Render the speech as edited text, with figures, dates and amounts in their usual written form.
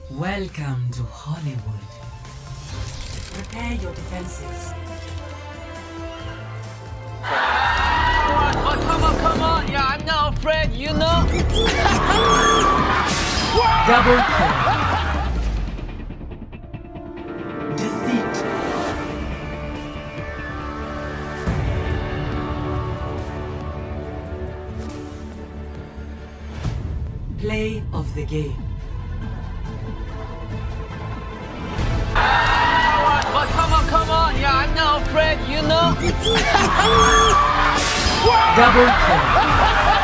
Welcome to Hollywood. Prepare your defenses. Oh, come on. Yeah, I'm not afraid, you know? Double kill. Defeat. Play of the game. Oh, come on. Yeah, I'm not afraid, you know? Double kill.